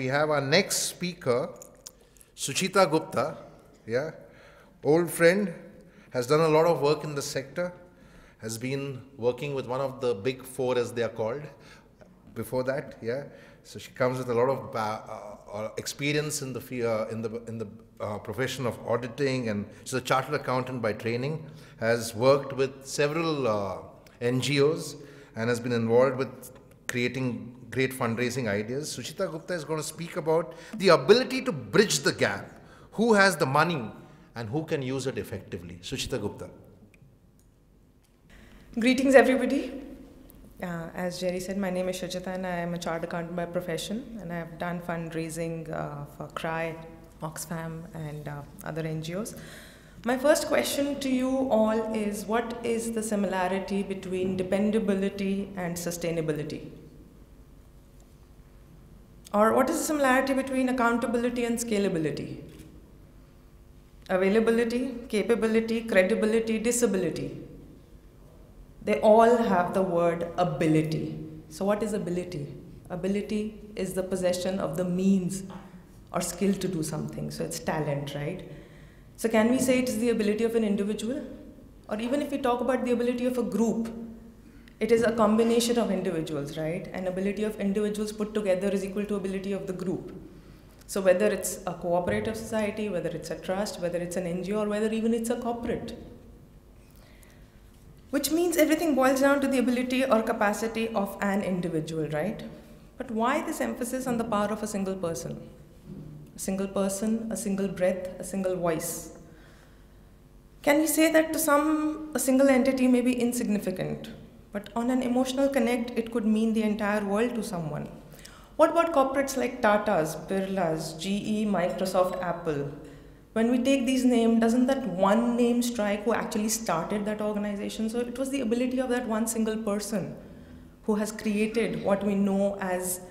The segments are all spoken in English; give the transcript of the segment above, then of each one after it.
have our next speaker, Suchita Gupta. Yeah, old friend, has done a lot of work in the sector, has been working with one of the big four as they are called before that. Yeah, so she comes with a lot of experience in the profession of auditing, and she's a chartered accountant by training, has worked with several NGOs and has been involved with creating great fundraising ideas. Suchita Gupta is going to speak about the ability to bridge the gap. Who has the money and who can use it effectively? Suchita Gupta. Greetings, everybody. As Jerry said, my name is Suchita and I am a chartered accountant by profession, and I have done fundraising for CRY, Oxfam and other NGOs. My first question to you all is, what is the similarity between dependability and sustainability? Or what is the similarity between accountability and scalability? Availability, capability, credibility, disability. They all have the word ability. So what is ability? Ability is the possession of the means or skill to do something. So it's talent, right? So can we say it is the ability of an individual? Or even if we talk about the ability of a group, it is a combination of individuals, right? And ability of individuals put together is equal to ability of the group. So whether it's a cooperative society, whether it's a trust, whether it's an NGO, or whether even it's a corporate. Which means everything boils down to the ability or capacity of an individual, right? But why this emphasis on the power of a single person? A single person, a single breath, a single voice. Can we say that to some, a single entity may be insignificant, but on an emotional connect, it could mean the entire world to someone? What about corporates like Tata's, Birla's, GE, Microsoft, Apple? When we take these names, doesn't that one name strike who actually started that organization? So it was the ability of that one single person who has created what we know as,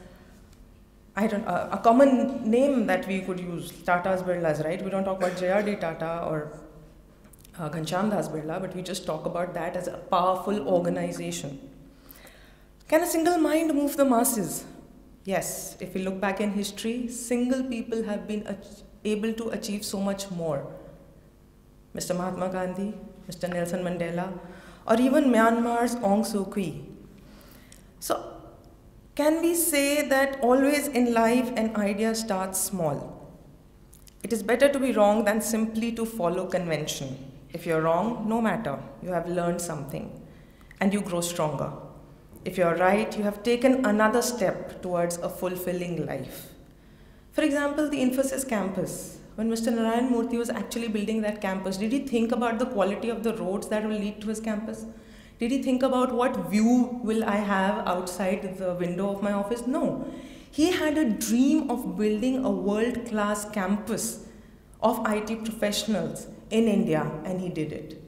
a common name that we could use, Tata's, Birla's, right? We don't talk about J.R.D. Tata or Ghanshyam Das Birla, but we just talk about that as a powerful organization. Can a single mind move the masses? Yes, if we look back in history, single people have been able to achieve so much more. Mr. Mahatma Gandhi, Mr. Nelson Mandela, or even Myanmar's Aung San Suu Kyi. So, can we say that always in life an idea starts small? It is better to be wrong than simply to follow convention. If you're wrong, no matter, you have learned something and you grow stronger. If you're right, you have taken another step towards a fulfilling life. For example, the Infosys campus. When Mr. Narayan Murthy was actually building that campus, did he think about the quality of the roads that will lead to his campus? Did he think about what view will I have outside the window of my office? No. He had a dream of building a world-class campus of IT professionals in India, and he did it.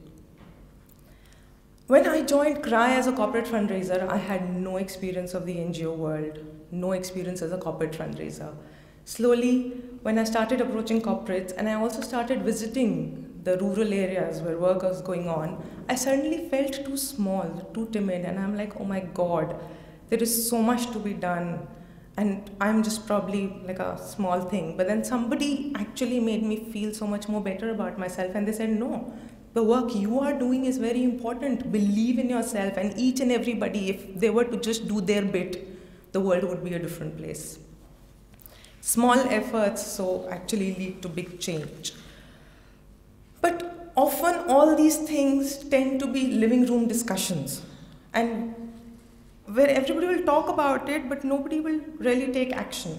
When I joined CRY as a corporate fundraiser, I had no experience of the NGO world, no experience as a corporate fundraiser. Slowly, when I started approaching corporates, and I also started visiting the rural areas where work was going on, I suddenly felt too small, too timid, and I'm like, oh my God, there is so much to be done, and I'm just probably like a small thing. But then somebody actually made me feel so much more better about myself, and they said, no, the work you are doing is very important. Believe in yourself, and each and everybody, if they were to just do their bit, the world would be a different place. Small efforts so actually lead to big change. But often all these things tend to be living room discussions, and where everybody will talk about it, but nobody will really take action.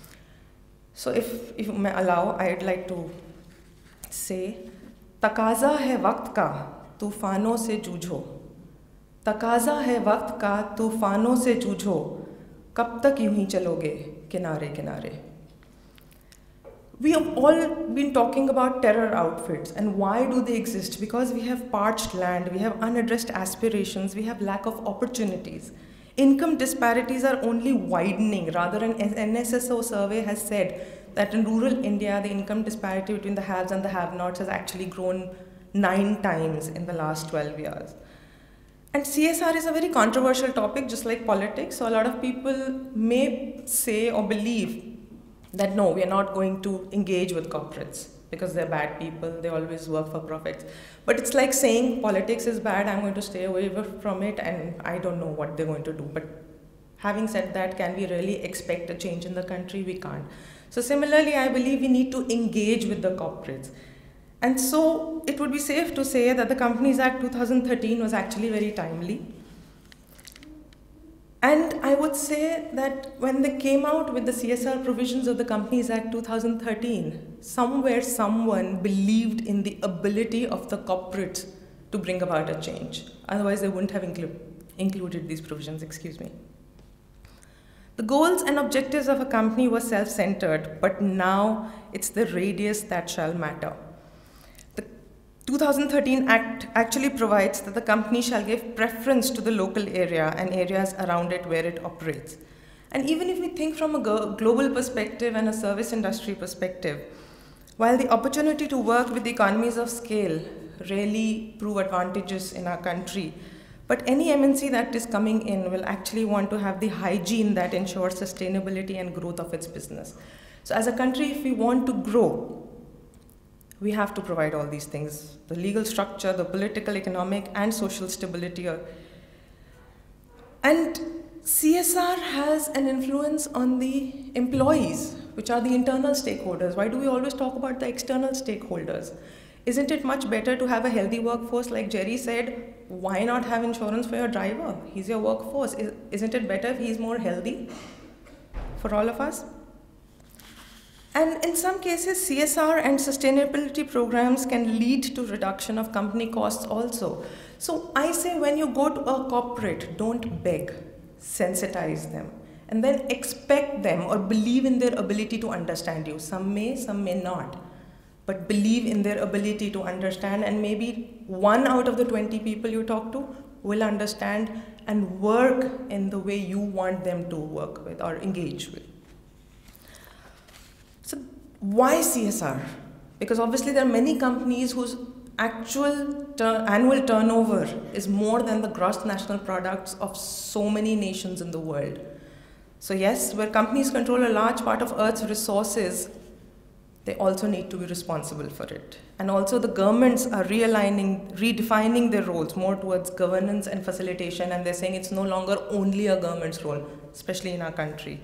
So if you may allow, I'd like to say, तकाज़ा है वक्त का तूफानों से जूझो, तकाज़ा है वक्त का तूफानों से जूझो, कब तक यूं ही चलोगे किनारे किनारे. We have all been talking about terror outfits, and why do they exist? Because we have parched land, we have unaddressed aspirations, we have lack of opportunities. Income disparities are only widening. Rather, an NSSO survey has said that in rural India, the income disparity between the haves and the have-nots has actually grown 9 times in the last 12 years. And CSR is a very controversial topic, just like politics. So a lot of people may say or believe that no, we are not going to engage with corporates because they're bad people, they always work for profits. But it's like saying politics is bad, I'm going to stay away from it, and I don't know what they're going to do. But having said that, can we really expect a change in the country? We can't. So similarly, I believe we need to engage with the corporates. And so it would be safe to say that the Companies Act 2013 was actually very timely. And I would say that when they came out with the CSR provisions of the Companies Act 2013, somewhere someone believed in the ability of the corporates to bring about a change. Otherwise, they wouldn't have included these provisions, excuse me. The goals and objectives of a company were self-centered, but now it's the radius that shall matter. 2013 Act actually provides that the company shall give preference to the local area and areas around it where it operates. And even if we think from a global perspective and a service industry perspective, while the opportunity to work with the economies of scale really prove advantageous in our country, but any MNC that is coming in will actually want to have the hygiene that ensures sustainability and growth of its business. So as a country, if we want to grow, we have to provide all these things, the legal structure, the political, economic, and social stability. And CSR has an influence on the employees, which are the internal stakeholders. Why do we always talk about the external stakeholders? Isn't it much better to have a healthy workforce? Like Jerry said, why not have insurance for your driver? He's your workforce. Isn't it better if he's more healthy for all of us? And in some cases, CSR and sustainability programs can lead to reduction of company costs also. So I say when you go to a corporate, don't beg, sensitize them, and then expect them or believe in their ability to understand you. Some may not, but believe in their ability to understand, and maybe 1 out of the 20 people you talk to will understand and work in the way you want them to work with or engage with. So why CSR? Because obviously there are many companies whose actual annual turnover is more than the gross national products of so many nations in the world. So yes, where companies control a large part of Earth's resources, they also need to be responsible for it. And also the governments are redefining their roles more towards governance and facilitation, and they're saying it's no longer only a government's role, especially in our country.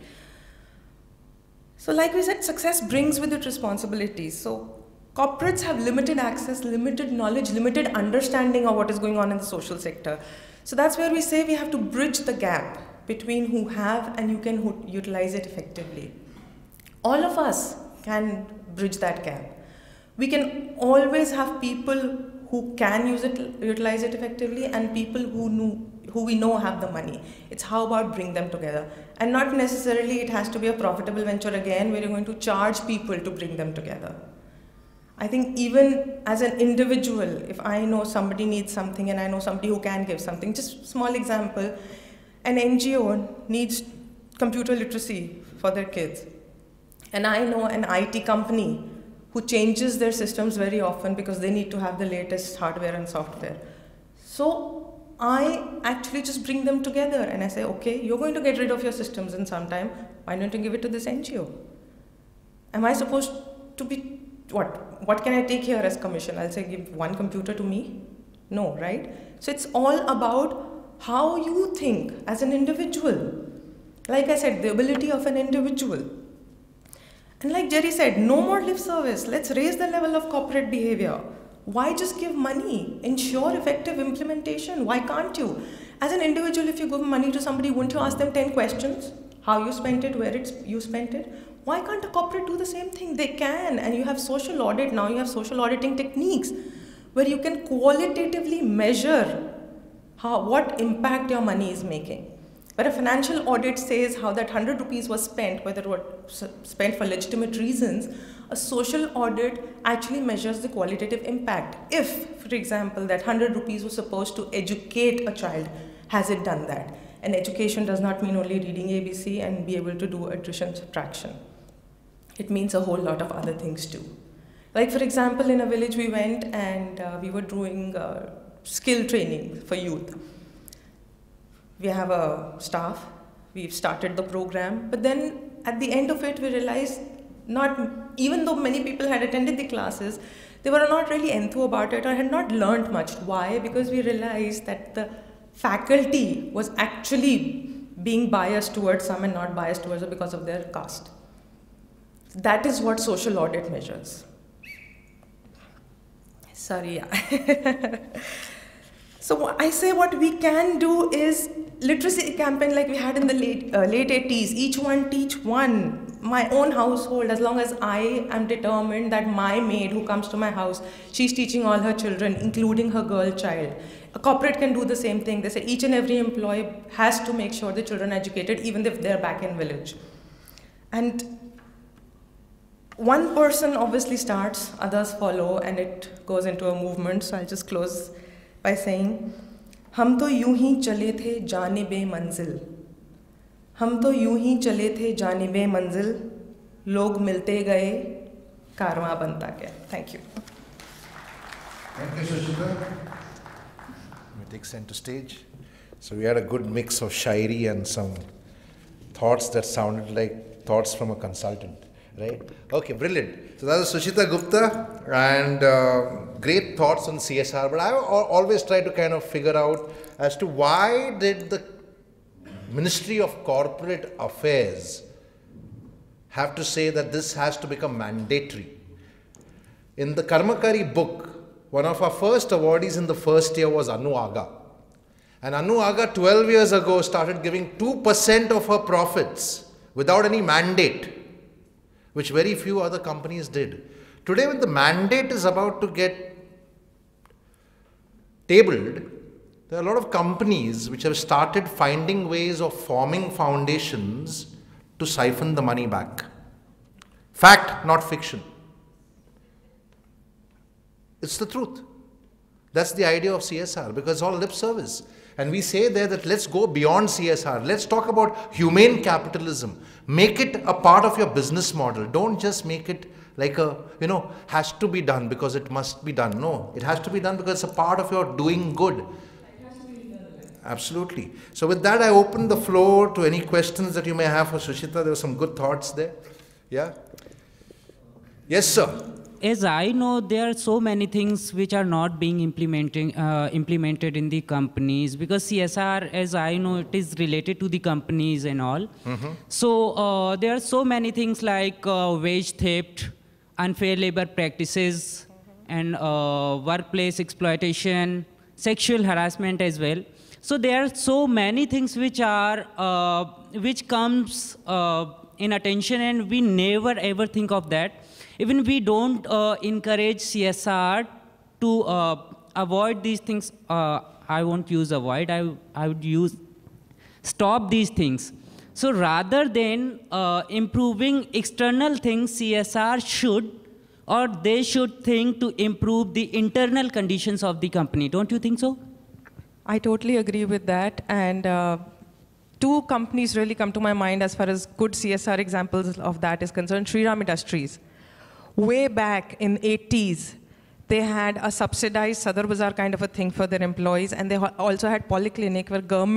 So like we said, success brings with it responsibilities. So corporates have limited access, limited knowledge, limited understanding of what is going on in the social sector. So that's where we say we have to bridge the gap between who have and who can utilize it effectively. All of us can bridge that gap. We can always have people who can utilize it effectively, and people who we know have the money. It's how about bring them together. And not necessarily it has to be a profitable venture again where you're going to charge people to bring them together. I think even as an individual, if I know somebody needs something and I know somebody who can give something, just small example, an NGO needs computer literacy for their kids. And I know an IT company who changes their systems very often because they need to have the latest hardware and software. So I actually just bring them together and I say, okay, you're going to get rid of your systems in some time. Why don't you give it to this NGO? Am I supposed to be, what can I take here as commission? I'll say give one computer to me? No, right? So it's all about how you think as an individual. Like I said, the ability of an individual. And like Jerry said, no more lip service. Let's raise the level of corporate behavior. Why just give money? Ensure effective implementation. Why can't you? As an individual, if you give money to somebody, wouldn't you ask them 10 questions? How you spent it, where you spent it? Why can't a corporate do the same thing? They can. And you have social audit now. You have social auditing techniques where you can qualitatively measure what impact your money is making. Where a financial audit says how that 100 rupees was spent, whether it was spent for legitimate reasons, a social audit actually measures the qualitative impact. If, for example, that 100 rupees was supposed to educate a child, has it done that? And education does not mean only reading ABC and be able to do addition, subtraction. It means a whole lot of other things too. Like for example, in a village we went and we were doing skill training for youth. We have a staff, we've started the program, but then at the end of it we realized Even though many people had attended the classes, they were not really enthused about it or had not learned much. Why? Because we realized that the faculty was actually being biased towards some and not biased towards it because of their caste. That is what social audit measures. Sorry, yeah. So I say what we can do is literacy campaign like we had in the late 80s. Each one teach one. My own household, as long as I am determined that my maid who comes to my house, she's teaching all her children, including her girl child. A corporate can do the same thing. They say each and every employee has to make sure the children are educated, even if they're back in village. And one person obviously starts, others follow, and it goes into a movement. So I'll just close by saying, हम तो यूं ही चले थे जानिबे मंजिल, हम तो यूं ही चले थे जानिबे मंजिल, लोग मिलते गए, कारवां बनता गया. Thank you. Thank you, Sushita. We take center stage. So we had a good mix of shairi and some thoughts that sounded like thoughts from a consultant, right? Okay, brilliant. So that was Sushita Gupta, and great thoughts on CSR. But I always try to kind of figure out as to why did the Ministry of Corporate Affairs have to say that this has to become mandatory. In the Karmakari book, one of our first awardees in the first year was Anu Aga. And Anu Aga 12 years ago started giving 2% of her profits without any mandate, which very few other companies did. Today, when the mandate is about to get tabled, there are a lot of companies which have started finding ways of forming foundations to siphon the money back. Fact, not fiction. It's the truth. That's the idea of CSR, because it's all lip service. And we say there that let's go beyond CSR. Let's talk about humane capitalism. Make it a part of your business model. Don't just make it like a, has to be done because it must be done. No, it has to be done because it's a part of your doing good. Absolutely. So with that, I open the floor to any questions that you may have for Sushita. There were some good thoughts there. Yeah? Yes, sir. As I know, there are so many things which are not being implemented in the companies, because CSR, as I know, it is related to the companies and all. Mm-hmm. So there are so many things like wage theft, unfair labor practices, and workplace exploitation, sexual harassment as well. So there are so many things which are which comes in attention, and we never ever think of that. Even we don't encourage CSR to avoid these things. I won't use avoid. I would use stop these things. So rather than improving external things, CSR should, or they should think to improve the internal conditions of the company. Don't you think so? I totally agree with that. And two companies really come to my mind as far as good CSR examples of that is concerned. Shriram Industries. Way back in 80s, they had a subsidized Sadar Bazaar kind of a thing for their employees, and they also had polyclinic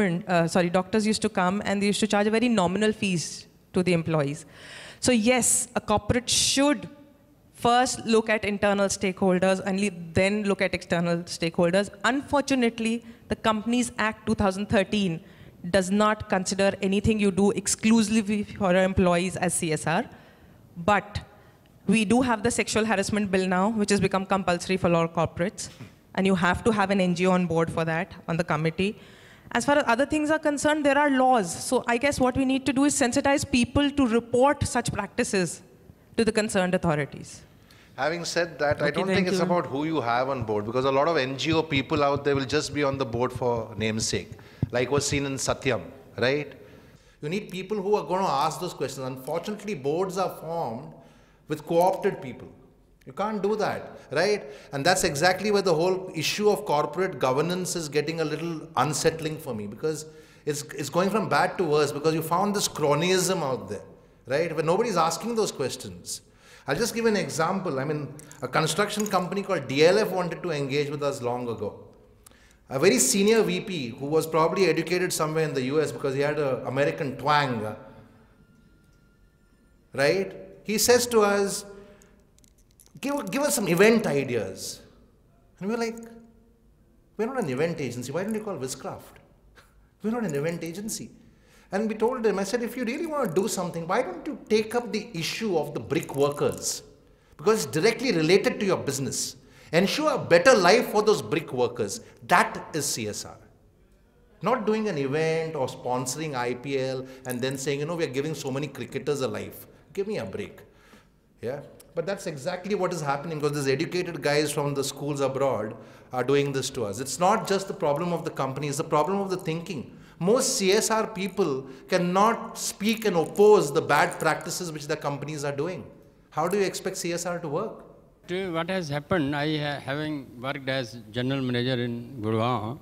where doctors used to come and they used to charge a very nominal fees to the employees. So yes, a corporate should first look at internal stakeholders and then look at external stakeholders. Unfortunately, the Companies Act 2013 does not consider anything you do exclusively for your employees as CSR, but we do have the sexual harassment bill now, which has become compulsory for all corporates. And you have to have an NGO on board for that, on the committee. As far as other things are concerned, there are laws. So I guess what we need to do is sensitize people to report such practices to the concerned authorities. Having said that, I don't think it's about who you have on board, because a lot of NGO people out there will just be on the board for namesake, like was seen in Satyam, right? You need people who are going to ask those questions. Unfortunately, boards are formed with co-opted people. You can't do that, right? And that's exactly where the whole issue of corporate governance is getting a little unsettling for me, because it's going from bad to worse, because you found this cronyism out there, right? Where nobody's asking those questions. I'll just give an example. I mean, a construction company called DLF wanted to engage with us long ago. A very senior VP who was probably educated somewhere in the US because he had an American twang, right? he says to us, give us some event ideas. And we're like, we're not an event agency. Why don't you call Viscraft? We're not an event agency. And we told him, I said, if you really want to do something, why don't you take up the issue of the brick workers? Because it's directly related to your business. Ensure a better life for those brick workers. That is CSR. Not doing an event or sponsoring IPL and then saying, we are giving so many cricketers a life. Give me a break. Yeah. But that's exactly what is happening, because these educated guys from the schools abroad are doing this to us. It's not just the problem of the company, it's the problem of the thinking. Most CSR people cannot speak and oppose the bad practices which the companies are doing. How do you expect CSR to work? What has happened, having worked as general manager in Gurgaon,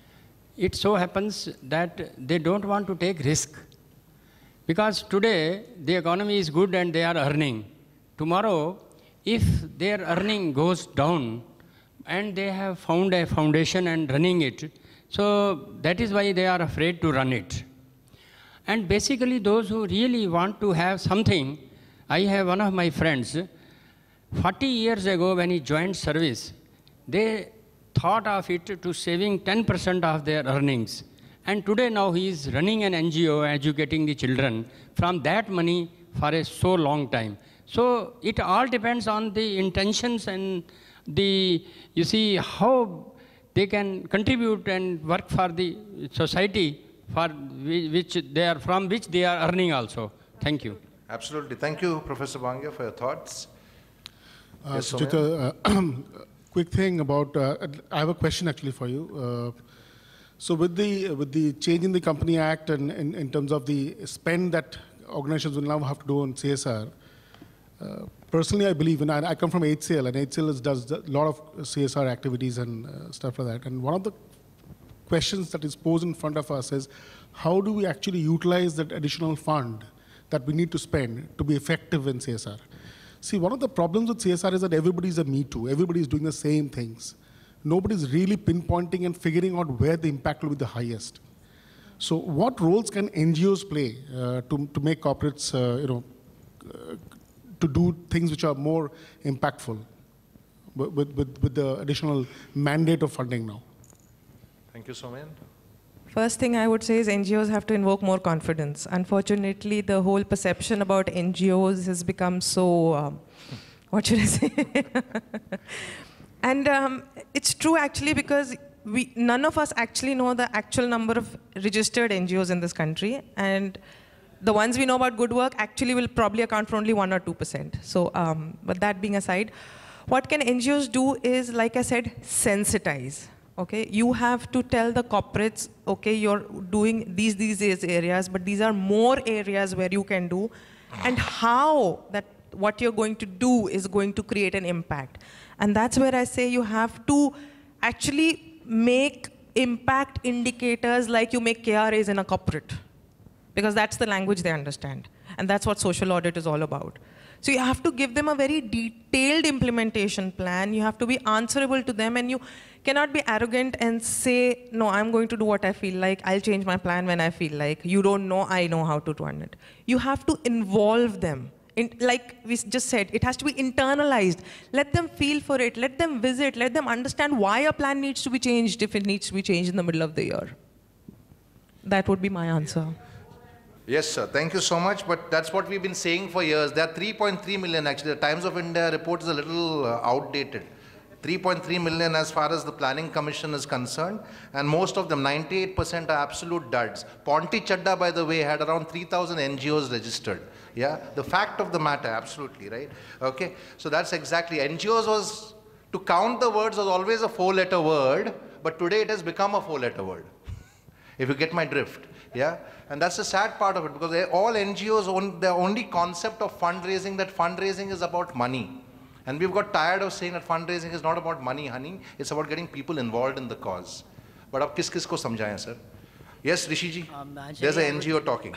it so happens that they don't want to take risk. Because today, the economy is good and they are earning. Tomorrow, if their earning goes down and they have found a foundation and running it, so that is why they are afraid to run it. And basically, those who really want to have something, I have one of my friends, 40 years ago when he joined service, they thought of it to saving 10% of their earnings. And today now he is running an NGO, educating the children from that money for a so long time. So it all depends on the intentions and you see how they can contribute and work for the society from which they are earning also. Thank you. Absolutely. Thank you, Professor Bangia, for your thoughts. Yes, Suchita, quick thing about, I have a question actually for you. So with the change in the Company Act and in terms of the spend that organizations will now have to do on CSR, personally I believe, and I come from HCL, and HCL does a lot of CSR activities and stuff like that. And one of the questions that is posed in front of us is, how do we actually utilize that additional fund that we need to spend to be effective in CSR? See, one of the problems with CSR is that everybody's a me too. Everybody's doing the same things. Nobody's really pinpointing and figuring out where the impact will be the highest. So what roles can NGOs play to make corporates, to do things which are more impactful with the additional mandate of funding now? Thank you, Somen. First thing I would say is NGOs have to invoke more confidence. Unfortunately, the whole perception about NGOs has become so, what should I say? And it's true actually, because none of us actually know the actual number of registered NGOs in this country. And the ones we know about good work actually will probably account for only 1 or 2%. So, but that being aside, what can NGOs do is, like I said, sensitize. Okay, you have to tell the corporates, okay, you're doing these areas, but these are more areas where you can do, and how that what you're going to do is going to create an impact. And that's where I say you have to actually make impact indicators like you make KRAs in a corporate, because that's the language they understand. And that's what social audit is all about. So you have to give them a very detailed implementation plan. You have to be answerable to them, and you cannot be arrogant and say, no, I'm going to do what I feel like. I'll change my plan when I feel like. You don't know, I know how to run it. You have to involve them. Like we just said, it has to be internalized. Let them feel for it. Let them visit. Let them understand why a plan needs to be changed if it needs to be changed in the middle of the year. That would be my answer. Yes, sir. Thank you so much. But that's what we've been saying for years. There are 3.3 million actually. The Times of India report is a little outdated. 3.3 million as far as the Planning Commission is concerned. And most of them, 98% are absolute duds. Ponti Chadda, by the way, had around 3,000 NGOs registered. Yeah, the fact of the matter, absolutely, right? Okay, so that's exactly. NGOs was, to count the words was always a 4-letter word, but today it has become a 4-letter word. If you get my drift. Yeah, and that's the sad part of it, because all NGOs, their only concept of fundraising, that fundraising is about money. And we've got tired of saying that fundraising is not about money, honey. It's about getting people involved in the cause. But ab kis ko samjhaye, sir? Yes, Rishi ji? There's an NGO talking.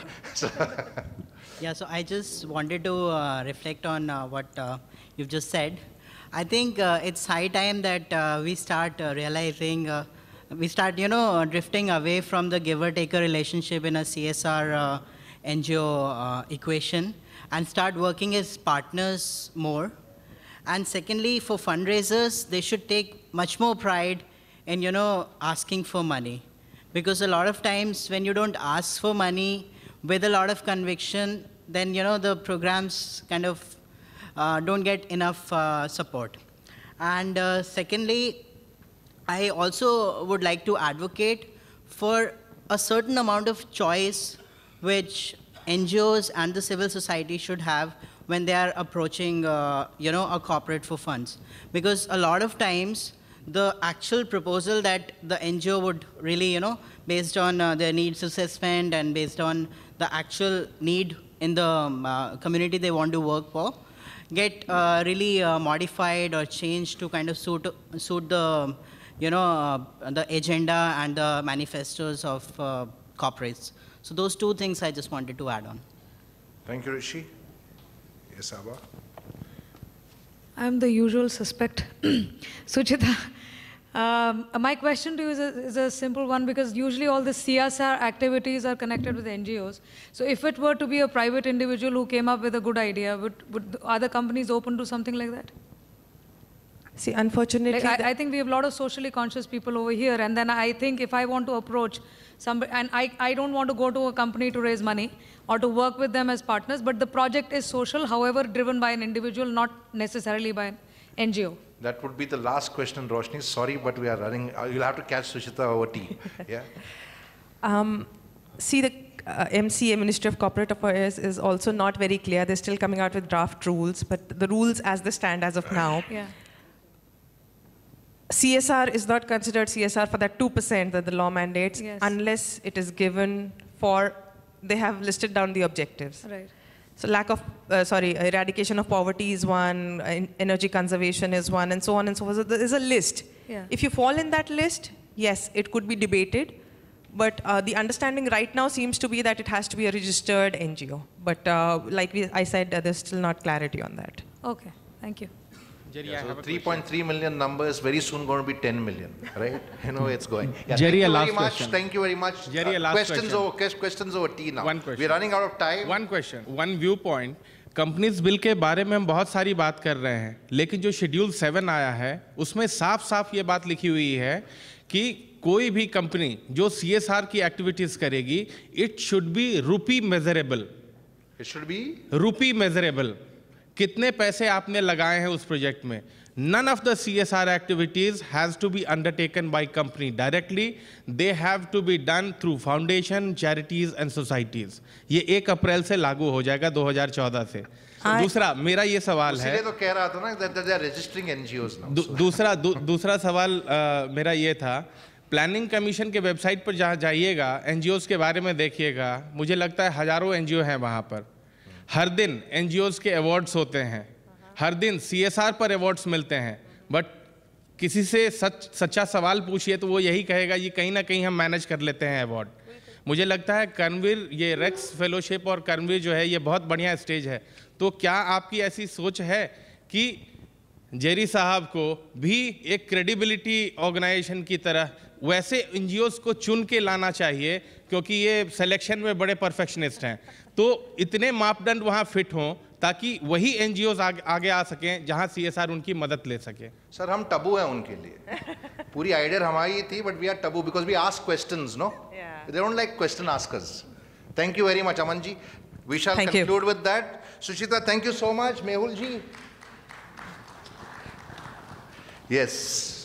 Yeah, so I just wanted to reflect on what you've just said. I think it's high time that we start realizing, we start, drifting away from the giver-taker relationship in a CSR NGO equation. and start working as partners more. And secondly, for fundraisers, they should take much more pride in, asking for money. Because a lot of times when you don't ask for money with a lot of conviction, then, the programs kind of don't get enough support. And secondly, I also would like to advocate for a certain amount of choice which NGOs and the civil society should have when they are approaching, a corporate for funds. Because a lot of times, the actual proposal that the NGO would really, based on their needs assessment and based on the actual need in the community they want to work for, get really modified or changed to kind of suit the, the agenda and the manifestos of corporates. So those two things I just wanted to add on. Thank you, Rishi. Yes, Abha. I'm the usual suspect. Suchita, my question to you is a simple one, because usually all the CSR activities are connected with NGOs. So if it were to be a private individual who came up with a good idea, would other companies open to something like that? See, unfortunately, I think we have a lot of socially conscious people over here, and then I think if I want to approach somebody, and I don't want to go to a company to raise money or to work with them as partners, but the project is social, however driven by an individual, not necessarily by an NGO. That would be the last question, Roshni. Sorry, but we are running. You'll have to catch Suchita over tea. Yeah. See, the MCA, Ministry of Corporate Affairs, is also not very clear. They're still coming out with draft rules, but the rules as they stand as of now. Yeah. CSR is not considered CSR for that 2% that the law mandates, Yes. unless it is given for, they have listed down the objectives. Right. So eradication of poverty is one, energy conservation is one, and so on and so forth. So there is a list. Yeah. If you fall in that list, yes, it could be debated, but the understanding right now seems to be that it has to be a registered NGO. But I said, there's still not clarity on that. Okay, thank you. Jerry, Yeah, I so have a 3.3 million number is very soon going to be 10 million, right? It's going. Yeah, Jerry, thank a you last very much. question. Thank you very much. Jerry, a last question. Questions over tea now. One question. We're running out of time. One question, one viewpoint. Companies bill के बारे में हम बहुत सारी बात कर रहे हैं, लेकिन जो शेड्यूल 7 आया है उसमें साफ साफ ये बात लिखी हुई है कि कोई भी कंपनी जो CSR की एक्टिविटीज करेगी, it should be rupee measurable. It should be rupee measurable. कितने पैसे आपने लगाए हैं उस प्रोजेक्ट में. None of the CSR activities has to be undertaken by company directly. They have to be done through foundation, charities and societies. ये 1 अप्रैल से लागू हो जाएगा 2014 से. दूसरा मेरा ये सवाल है. इसलिए तो कह रहा था ना that they are registering NGOs now. दूसरा सवाल मेरा ये था. प्लानिंग कमीशन के वेबसाइट पर जहाँ जाइएगा, NGOs के बारे में देखिएगा. मुझे लगता है हजारों NGO हैं वहाँ पर. हर दिन NGOs के अवार्ड्स होते हैं. हर दिन CSR पर अवार्ड्स मिलते हैं, बट किसी से सच्चा सवाल पूछिए तो वो यही कहेगा ये कहीं ना कहीं हम मैनेज कर लेते हैं अवार्ड. मुझे लगता है कर्मवीर, ये रेक्स फेलोशिप और कर्मवीर जो है ये बहुत बढ़िया स्टेज है. तो क्या आपकी ऐसी सोच है कि जेरी साहब को भी एक क्रेडिबिलिटी ऑर्गेनाइजेशन की तरह वैसे NGOs को चुन के लाना चाहिए, क्योंकि ये सिलेक्शन में बड़े परफेक्शनिस्ट हैं, तो इतने मापदंड वहाँ फिट हों ताकि वही NGOs आगे आ सकें जहां CSR उनकी मदद ले सके. सर हम टबू हैं उनके लिए. पूरी आइडिया हमारी थी, but we are taboo because we ask questions, no? They don't like question askers. Thank you very much, Aman ji. We shall conclude with that. Suchita, thank you so much. Mehul ji. Yes.